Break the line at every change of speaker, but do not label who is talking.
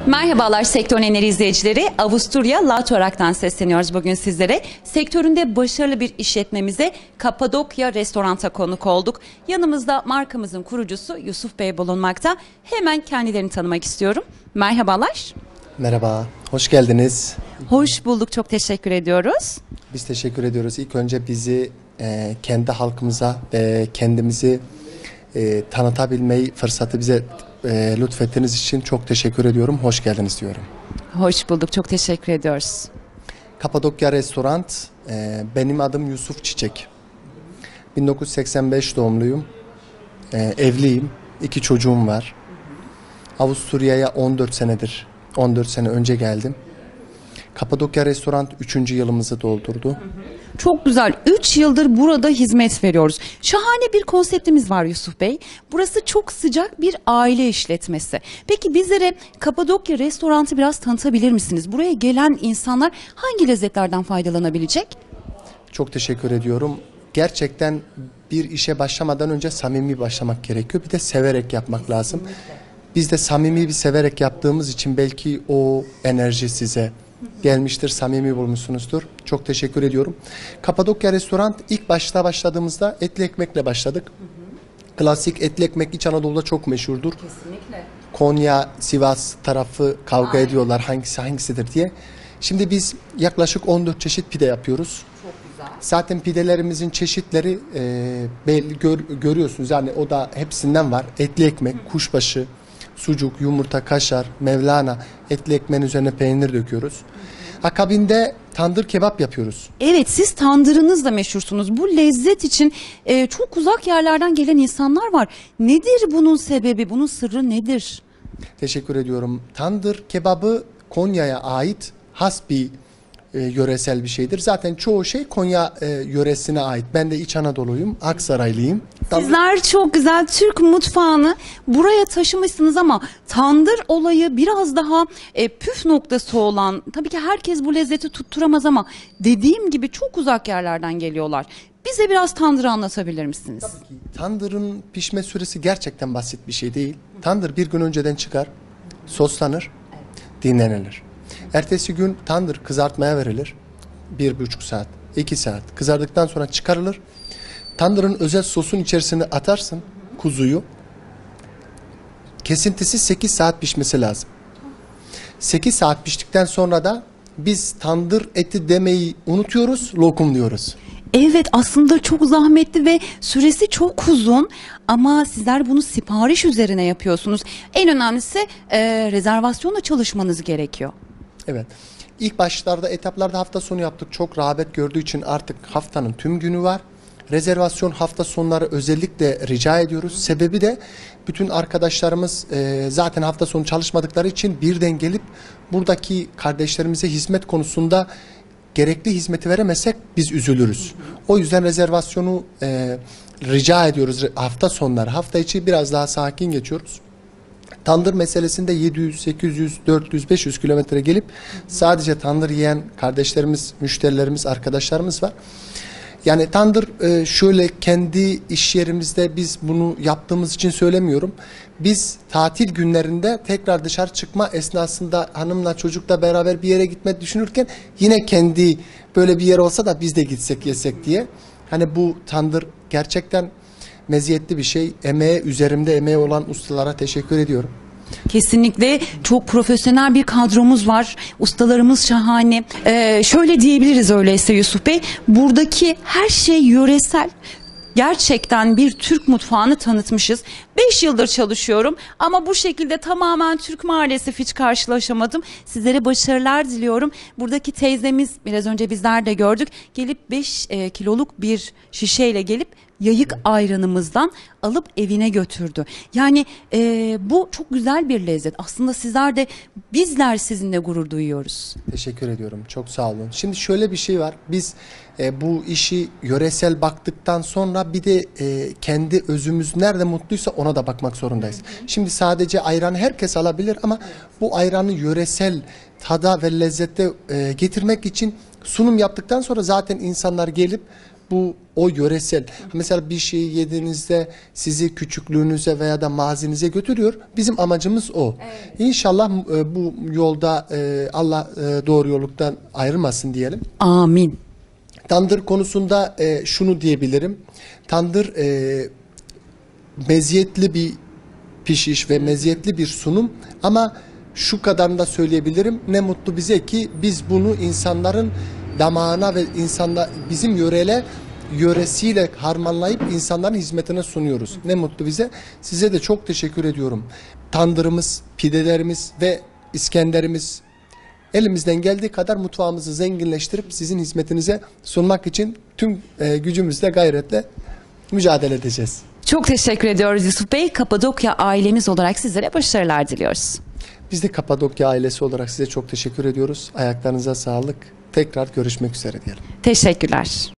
Merhabalar Sektör Öneri izleyicileri. Avusturya Latorak'tan sesleniyoruz bugün sizlere. Sektöründe başarılı bir işletmemize Kapadokya Restorant'a konuk olduk. Yanımızda markamızın kurucusu Yusuf Bey bulunmakta. Hemen kendilerini tanımak istiyorum. Merhabalar.
Merhaba, hoş geldiniz.
Hoş bulduk, çok teşekkür ediyoruz.
Biz teşekkür ediyoruz. İlk önce bizi kendi halkımıza ve kendimizi tanıtabilmeyi fırsatı bize lütfettiğiniz için çok teşekkür ediyorum. Hoş geldiniz diyorum.
Hoş bulduk, çok teşekkür ediyoruz.
Kapadokya Restoran, benim adım Yusuf Çiçek. 1985 doğumluyum. Evliyim, 2 çocuğum var. Avusturya'ya 14 sene önce geldim. Kapadokya Restoran 3. yılımızı doldurdu.
Çok güzel. 3 yıldır burada hizmet veriyoruz. Şahane bir konseptimiz var Yusuf Bey. Burası çok sıcak bir aile işletmesi. Peki bizlere Kapadokya Restoran'ı biraz tanıtabilir misiniz? Buraya gelen insanlar hangi lezzetlerden faydalanabilecek?
Çok teşekkür ediyorum. Gerçekten bir işe başlamadan önce samimi başlamak gerekiyor. Bir de severek yapmak lazım. Biz de samimi bir severek yaptığımız için belki o enerji size gelmiştir, samimi bulmuşsunuzdur. Çok teşekkür ediyorum. Kapadokya Restoran ilk başladığımızda etli ekmekle başladık. Klasik etli ekmek İç Anadolu'da çok meşhurdur.
Kesinlikle.
Konya, Sivas tarafı kavga ediyorlar hangisidir diye. Şimdi biz yaklaşık 14 çeşit pide yapıyoruz.
Çok güzel.
Zaten pidelerimizin çeşitleri belli görüyorsunuz. Yani o da hepsinden var. Etli ekmek, kuşbaşı, sucuk, yumurta, kaşar, mevlana, etli ekmeğin üzerine peynir döküyoruz. Akabinde tandır kebap yapıyoruz.
Evet, siz tandırınızla meşhursunuz. Bu lezzet için çok uzak yerlerden gelen insanlar var. Nedir bunun sebebi, bunun sırrı nedir?
Teşekkür ediyorum. Tandır kebabı Konya'ya ait has bir yöresel bir şeydir. Zaten çoğu şey Konya yöresine ait. Ben de İç Anadolu'yum, Aksaraylıyım.
Sizler çok güzel Türk mutfağını buraya taşımışsınız ama tandır olayı biraz daha püf noktası olan, tabii ki herkes bu lezzeti tutturamaz ama dediğim gibi çok uzak yerlerden geliyorlar. Bize biraz tandırı anlatabilir misiniz?
Tabii ki. Tandırın pişme süresi gerçekten basit bir şey değil. Tandır bir gün önceden çıkar, soslanır, dinlenilir. Ertesi gün tandır kızartmaya verilir. 1,5 saat, 2 saat kızardıktan sonra çıkarılır. Tandırın özel sosun içerisine atarsın kuzuyu. Kesintisi 8 saat pişmesi lazım. 8 saat piştikten sonra da biz tandır eti demeyi unutuyoruz, lokum diyoruz.
Evet, aslında çok zahmetli ve süresi çok uzun ama sizler bunu sipariş üzerine yapıyorsunuz. En önemlisi rezervasyonla çalışmanız gerekiyor.
Evet. İlk başlarda etaplarda hafta sonu yaptık. Çok rağbet gördüğü için artık haftanın tüm günü var. Rezervasyon hafta sonları özellikle rica ediyoruz. Sebebi de bütün arkadaşlarımız zaten hafta sonu çalışmadıkları için birden gelip buradaki kardeşlerimize hizmet konusunda gerekli hizmeti veremezsek biz üzülürüz. O yüzden rezervasyonu rica ediyoruz hafta sonları. Hafta içi biraz daha sakin geçiyoruz. Tandır meselesinde 700, 800, 400, 500 kilometre gelip sadece tandır yiyen kardeşlerimiz, müşterilerimiz, arkadaşlarımız var. Yani tandır şöyle kendi iş yerimizde biz bunu yaptığımız için söylemiyorum. Biz tatil günlerinde tekrar dışarı çıkma esnasında hanımla çocukla beraber bir yere gitmek düşünürken yine kendi böyle bir yer olsa da biz de gitsek yesek diye. Hani bu tandır gerçekten meziyetli bir şey. Üzerimde emeği olan ustalara teşekkür ediyorum.
Kesinlikle çok profesyonel bir kadromuz var. Ustalarımız şahane. Şöyle diyebiliriz öyleyse Yusuf Bey. Buradaki her şey yöresel. Gerçekten bir Türk mutfağını tanıtmışız. 5 yıldır çalışıyorum ama bu şekilde tamamen Türk maalesef hiç karşılaşamadım. Sizlere başarılar diliyorum. Buradaki teyzemiz biraz önce bizler de gördük. Gelip 5 kiloluk bir şişeyle gelip yayık ayranımızdan alıp evine götürdü. Yani bu çok güzel bir lezzet. Aslında bizler sizinle gurur duyuyoruz.
Teşekkür ediyorum. Çok sağ olun. Şimdi şöyle bir şey var. Biz bu işi yöresel baktıktan sonra bir de kendi özümüz nerede mutluysa ona da bakmak zorundayız. Şimdi sadece ayranı herkes alabilir ama bu ayranı yöresel tada ve lezzette getirmek için sunum yaptıktan sonra zaten insanlar gelip o yöresel. Mesela bir şeyi yediğinizde sizi küçüklüğünüze veya da mazinize götürüyor. Bizim amacımız o. İnşallah bu yolda Allah doğru yolluktan ayrılmasın diyelim.
Amin.
Tandır konusunda şunu diyebilirim. Tandır meziyetli bir pişiş ve meziyetli bir sunum, ama şu kadarını da söyleyebilirim. Ne mutlu bize ki biz bunu insanların damağına ve bizim yöresiyle harmanlayıp insanların hizmetine sunuyoruz. Ne mutlu bize. Size de çok teşekkür ediyorum. Tandırımız, pidelerimiz ve İskenderimiz, elimizden geldiği kadar mutfağımızı zenginleştirip sizin hizmetinize sunmak için tüm gücümüzle, gayretle mücadele edeceğiz.
Çok teşekkür ediyoruz Yusuf Bey. Kapadokya ailemiz olarak sizlere başarılar diliyoruz.
Biz de Kapadokya ailesi olarak size çok teşekkür ediyoruz. Ayaklarınıza sağlık. Tekrar görüşmek üzere diyelim.
Teşekkürler.